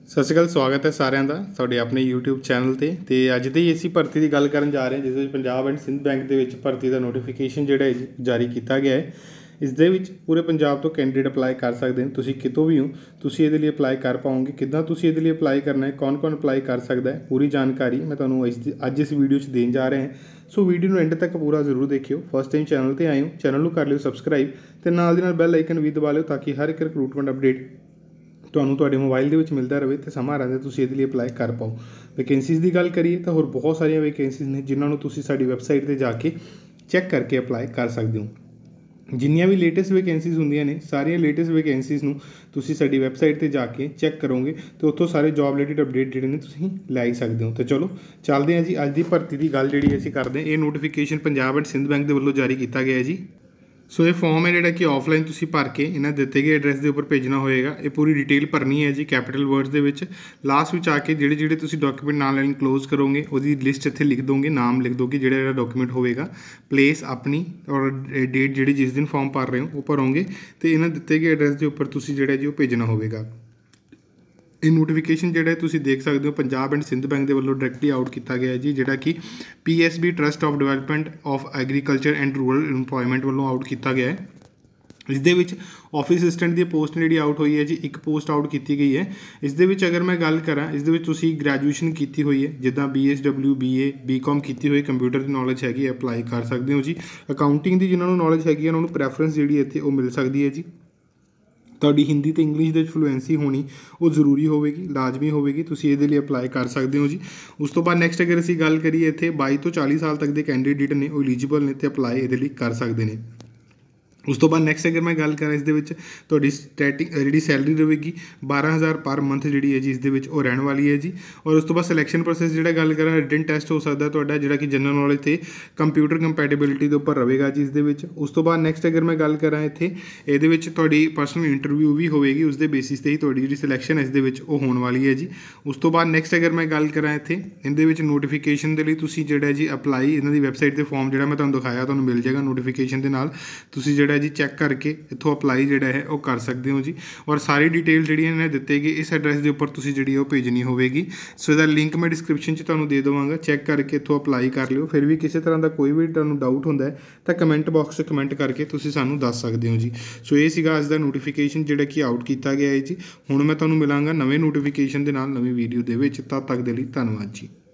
सत श्री अकाल, स्वागत है सारिਆਂ ਦਾ ਤੁਹਾਡੇ ਆਪਣੇ YouTube ਚੈਨਲ ਤੇ ਅੱਜ ਦੀ ਅਸੀਂ ਭਰਤੀ ਦੀ ਗੱਲ ਕਰਨ ਜਾ ਰਹੇ ਹਾਂ ਜਿਸ ਵਿੱਚ ਪੰਜਾਬ ਐਂਡ ਸਿੰਧ ਬੈਂਕ ਦੇ ਵਿੱਚ ਭਰਤੀ ਦਾ ਨੋਟੀਫਿਕੇਸ਼ਨ ਜਿਹੜਾ ਜਾਰੀ ਕੀਤਾ ਗਿਆ ਹੈ। ਇਸ ਦੇ ਵਿੱਚ ਪੂਰੇ ਪੰਜਾਬ ਤੋਂ ਕੈਂਡੀਡੇਟ ਅਪਲਾਈ ਕਰ ਸਕਦੇ ਨੇ। ਤੁਸੀਂ ਕਿਤੋਂ ਵੀ ਹੋ ਤੁਸੀਂ ਇਹਦੇ ਲਈ ਅਪਲਾਈ ਕਰ ਪਾਓਗੇ। ਕਿੱਦਾਂ ਤੁਸੀਂ ਇਹਦੇ ਲਈ ਅਪਲਾਈ ਕਰਨਾ ਹੈ, ਕੌਣ ਅਪਲਾਈ ਕਰ ਸਕਦਾ ਹੈ, ਪੂਰੀ ਜਾਣਕਾਰੀ ਮੈਂ ਤੁਹਾਨੂੰ ਅੱਜ ਇਸ ਵੀਡੀਓ 'ਚ ਦੇਣ ਜਾ ਰਹੇ ਹਾਂ। ਸੋ ਵੀਡੀਓ ਨੂੰ ਐਂਡ ਤੱਕ ਪੂਰਾ ਜ਼ਰੂਰ ਦੇਖਿਓ। ਫਸਟ ਟਾਈਮ ਚੈਨਲ 'ਤੇ ਆਏ ਹੋ, ਚੈਨਲ ਨੂੰ ਕਰ ਲਿਓ ਸਬਸਕ੍ਰਾਈਬ ਤੇ ਨਾਲ ਦੀ ਨਾਲ ਬੈਲ ਆਈਕਨ ਵੀ ਦਬਾ ਲਿਓ ਤਾਂ ਕਿ ਹਰ ਇੱਕ ਰਿਕਰੂਟਮੈਂਟ ਅਪਡੇਟ ਤੁਹਾਨੂੰ ਤੁਹਾਡੇ ਮੋਬਾਈਲ ਦੇ ਵਿੱਚ ਮਿਲਦਾ ਰਹੇ ਤੇ ਸਮਾਂ ਰਹਿੰਦੇ ਤੁਸੀਂ ਇਹਦੇ ਲਈ ਅਪਲਾਈ ਕਰ ਪਾਓ। ਵੈਕੈਂਸੀਜ਼ ਦੀ ਗੱਲ ਕਰੀਏ ਤਾਂ ਹੋਰ ਬਹੁਤ ਸਾਰੀਆਂ ਵੈਕੈਂਸੀਜ਼ ਨੇ ਜਿਨ੍ਹਾਂ ਨੂੰ ਤੁਸੀਂ ਸਾਡੀ ਵੈਬਸਾਈਟ 'ਤੇ ਜਾ ਕੇ ਚੈੱਕ ਕਰਕੇ ਅਪਲਾਈ ਕਰ ਸਕਦੇ ਹੋ। ਜਿੰਨੀਆਂ ਵੀ ਲੇਟੈਸਟ ਵੈਕੈਂਸੀਜ਼ ਹੁੰਦੀਆਂ ਨੇ ਸਾਰੀਆਂ ਲੇਟੈਸਟ ਵੈਕੈਂਸੀਜ਼ ਨੂੰ ਤੁਸੀਂ ਸਾਡੀ ਵੈਬਸਾਈਟ 'ਤੇ ਜਾ ਕੇ ਚੈੱਕ ਕਰੋਗੇ ਅਤੇ ਉੱਥੋਂ ਸਾਰੇ ਜੋਬ ਰਿਲੇਟਿਡ ਅਪਡੇਟ ਜਿਹੜੇ ਨੇ ਤੁਸੀਂ ਲੈ ਹੀ ਸਕਦੇ ਹੋ। ਤਾਂ ਚਲੋ ਚੱਲਦੇ ਹਾਂ ਜੀ। ਅੱਜ ਦੀ ਭਰਤੀ ਦੀ ਗੱਲ ਜਿਹੜੀ ਅਸੀਂ ਕਰਦੇ ਹਾਂ, ਇਹ notification Punjab and Sind bank ਦੇ ਵੱਲੋਂ ਜਾਰੀ ਕੀਤਾ ਗਿਆ ਹੈ ਜੀ। ਸੋ ਇਹ ਫੋਰਮ ਹੈ ਜਿਹੜਾ ਕਿ ਆਫਲਾਈਨ ਤੁਸੀਂ ਭਰ ਕੇ ਇਹਨਾਂ ਦਿੱਤੇ ਗਏ ਐਡਰੈਸ ਦੇ ਉੱਪਰ ਭੇਜਣਾ ਹੋਏਗਾ। ਇਹ ਪੂਰੀ ਡਿਟੇਲ ਭਰਨੀ ਹੈ ਜੀ ਕੈਪੀਟਲ ਵਰਡਸ ਦੇ ਵਿੱਚ। ਲਾਸਟ ਵਿੱਚ ਆ ਕੇ ਜਿਹੜੇ ਤੁਸੀਂ ਡਾਕੂਮੈਂਟ ਨਾਲ ਇਨਕਲੋਜ਼ ਕਰੋਗੇ ਉਹਦੀ ਲਿਸਟ ਇੱਥੇ ਲਿਖ ਦੋਗੇ, ਨਾਮ ਲਿਖ ਦੋਗੇ ਜਿਹੜਾ ਡਾਕੂਮੈਂਟ ਹੋਵੇਗਾ, ਪਲੇਸ ਆਪਣੀ ਔਰ ਡੇਟ ਜਿਹੜੀ ਜਿਸ ਦਿਨ ਫਾਰਮ ਭਰ ਰਹੇ ਹੋ ਉਹ ਭਰੋਗੇ ਅਤੇ ਇਹਨਾਂ ਦਿੱਤੇ ਗਏ ਐਡਰੈਸ ਦੇ ਉੱਪਰ ਤੁਸੀਂ ਜਿਹੜਾ ਜੀ ਉਹ ਭੇਜਣਾ ਹੋਵੇਗਾ। ਇਹ ਨੋਟੀਫਿਕੇਸ਼ਨ ਜਿਹੜਾ ਤੁਸੀਂ ਦੇਖ ਸਕਦੇ ਹੋ ਪੰਜਾਬ ਐਂਡ ਸਿੰਧ ਬੈਂਕ ਦੇ ਵੱਲੋਂ ਡਾਇਰੈਕਟਲੀ ਆਊਟ ਕੀਤਾ ਗਿਆ ਹੈ ਜੀ, ਜਿਹੜਾ ਕਿ PSB trust of development of agriculture and rural employment ਵੱਲੋਂ ਆਊਟ ਕੀਤਾ ਗਿਆ ਹੈ। ਇਸ ਦੇ ਵਿੱਚ ਆਫਿਸ ਅਸਿਸਟੈਂਟ ਦੀ ਪੋਸਟ ਜਿਹੜੀ ਆਊਟ ਹੋਈ ਹੈ ਜੀ, ਇੱਕ ਪੋਸਟ ਆਊਟ ਕੀਤੀ ਗਈ ਹੈ। ਇਸ ਦੇ ਵਿੱਚ ਅਗਰ ਮੈਂ ਗੱਲ ਕਰਾਂ, ਇਸ ਦੇ ਵਿੱਚ ਤੁਸੀਂ ਗ੍ਰੈਜੂਏਸ਼ਨ ਕੀਤੀ ਹੋਈ ਹੈ, ਜਿੱਦਾਂ BSW BA BCom ਕੀਤੀ ਹੋਈ, ਕੰਪਿਊਟਰ ਦੀ ਨੌਲੇਜ ਹੈਗੀ, ਅਪਲਾਈ ਕਰ ਸਕਦੇ ਹੋ ਜੀ। ਅਕਾਊਂਟਿੰਗ ਦੀ ਜਿਨ੍ਹਾਂ ਨੂੰ ਨੌਲੇਜ ਹੈਗੀ ਉਹਨਾਂ ਨੂੰ ਪ੍ਰੈਫਰੈਂਸ ਜਿਹੜੀ ਇੱਥੇ ਉਹ ਮਿਲ ਸਕਦੀ ਹੈ ਜੀ। ਤੁਹਾਡੀ ਹਿੰਦੀ ਅਤੇ ਇੰਗਲਿਸ਼ ਦੇ ਵਿੱਚ ਫਲੂਐਂਸੀ ਹੋਣੀ ਉਹ ਜ਼ਰੂਰੀ ਹੋਵੇਗੀ, ਲਾਜ਼ਮੀ ਹੋਵੇਗੀ, ਤੁਸੀਂ ਇਹਦੇ ਲਈ ਅਪਲਾਈ ਕਰ ਸਕਦੇ ਹੋ ਜੀ। ਉਸ ਤੋਂ ਬਾਅਦ ਨੈਕਸਟ ਅਗਰ ਅਸੀਂ ਗੱਲ ਕਰੀਏ, ਇੱਥੇ 22 ਤੋਂ 40 ਸਾਲ ਤੱਕ ਦੇ ਕੈਂਡੀਡੇਟ ਨੇ ਉਹ ਐਲੀਜੀਬਲ ਨੇ ਅਤੇ ਅਪਲਾਈ ਇਹਦੇ ਲਈ ਕਰ ਸਕਦੇ ਨੇ। ਉਸ ਤੋਂ ਬਾਅਦ ਨੈਕਸਟ ਅਗਰ ਮੈਂ ਗੱਲ ਕਰਾਂ, ਇਸ ਦੇ ਵਿੱਚ ਤੁਹਾਡੀ ਸਟੈਟਿਕ ਜਿਹੜੀ ਸੈਲਰੀ ਰਹੇਗੀ 12,000 ਪਰ ਮੰਥ ਜਿਹੜੀ ਹੈ ਜੀ ਇਸ ਦੇ ਵਿੱਚ ਉਹ ਰਹਿਣ ਵਾਲੀ ਹੈ ਜੀ। ਔਰ ਉਸ ਤੋਂ ਬਾਅਦ ਸਿਲੈਕਸ਼ਨ ਪ੍ਰੋਸੈਸ ਜਿਹੜਾ ਗੱਲ ਕਰਾਂ, ਰਿਟਨ ਟੈਸਟ ਹੋ ਸਕਦਾ ਤੁਹਾਡਾ ਜਿਹੜਾ ਕਿ ਜਨਰਲ ਨੌਲੇਜ ਅਤੇ ਕੰਪਿਊਟਰ ਕੰਪੈਟੇਬਿਲਿਟੀ ਦੇ ਉੱਪਰ ਰਹੇਗਾ ਜੀ ਇਸ ਦੇ ਵਿੱਚ। ਉਸ ਤੋਂ ਬਾਅਦ ਨੈਕਸਟ ਅਗਰ ਮੈਂ ਗੱਲ ਕਰਾਂ, ਇੱਥੇ ਇਹਦੇ ਵਿੱਚ ਤੁਹਾਡੀ ਪਰਸਨਲ ਇੰਟਰਵਿਊ ਵੀ ਹੋਵੇਗੀ, ਉਸ ਦੇ ਬੇਸਿਸ 'ਤੇ ਹੀ ਤੁਹਾਡੀ ਜਿਹੜੀ ਸਿਲੈਕਸ਼ਨ ਇਸ ਦੇ ਵਿੱਚ ਉਹ ਹੋਣ ਵਾਲੀ ਹੈ ਜੀ। ਉਸ ਤੋਂ ਬਾਅਦ ਨੈਕਸਟ ਅਗਰ ਮੈਂ ਗੱਲ ਕਰਾਂ, ਇੱਥੇ ਇਹਦੇ ਵਿੱਚ ਨੋਟੀਫਿਕੇਸ਼ਨ ਦੇ ਲਈ ਤੁਸੀਂ ਜਿਹੜਾ ਜੀ ਅਪਲਾਈ ਇਹਨਾਂ ਦੀ ਵੈਬਸਾਈਟ 'ਤੇ ਫਾਰਮ ਜਿਹੜਾ ਮੈਂ ਤੁਹਾਨੂੰ ਦਿਖਾਇਆ ਤੁਹਾਨੂੰ ਮਿਲ ਜਾਏਗਾ ਨੋਟੀਫਿਕੇਸ਼ਨ ਦੇ ਨਾਲ। ਤੁਸੀਂ ਜਿਹੜਾ ਜੀ ਚੈੱਕ ਕਰਕੇ ਇੱਥੋਂ ਅਪਲਾਈ ਜਿਹੜਾ ਹੈ ਉਹ ਕਰ ਸਕਦੇ ਹੋ ਜੀ। ਔਰ ਸਾਰੀ ਡਿਟੇਲ ਜਿਹੜੀਆਂ ਨੇ ਦਿੱਤੇ ਗਏ ਇਸ ਐਡਰੈਸ ਦੇ ਉੱਪਰ ਤੁਸੀਂ ਜਿਹੜੀ ਉਹ ਭੇਜਣੀ ਹੋਵੇਗੀ। ਸੋ ਇਹਦਾ ਲਿੰਕ ਮੈਂ ਡਿਸਕ੍ਰਿਪਸ਼ਨ 'ਚ ਤੁਹਾਨੂੰ ਦੇ ਦੇਵਾਂਗਾ, ਚੈੱਕ ਕਰਕੇ ਇੱਥੋਂ ਅਪਲਾਈ ਕਰ ਲਿਓ। ਫਿਰ ਵੀ ਕਿਸੇ ਤਰ੍ਹਾਂ ਦਾ ਕੋਈ ਵੀ ਤੁਹਾਨੂੰ ਡਾਊਟ ਹੁੰਦਾ ਹੈ ਤਾਂ ਕਮੈਂਟ ਬਾਕਸ 'ਚ ਕਮੈਂਟ ਕਰਕੇ ਤੁਸੀਂ ਸਾਨੂੰ ਦੱਸ ਸਕਦੇ ਹੋ ਜੀ। ਸੋ ਇਹ ਸੀਗਾ ਅੱਜ ਦਾ ਨੋਟੀਫਿਕੇਸ਼ਨ ਜਿਹੜਾ ਕਿ ਆਊਟ ਕੀਤਾ ਗਿਆ ਹੈ ਜੀ। ਹੁਣ ਮੈਂ ਤੁਹਾਨੂੰ ਮਿਲਾਂਗਾ ਨਵੇਂ ਨੋਟੀਫਿਕੇਸ਼ਨ ਦੇ ਨਾਲ ਨਵੀਂ ਵੀਡੀਓ ਦੇ ਵਿੱਚ। ਤਦ ਤੱਕ ਦੇ ਲਈ ਧੰਨਵਾਦ ਜੀ।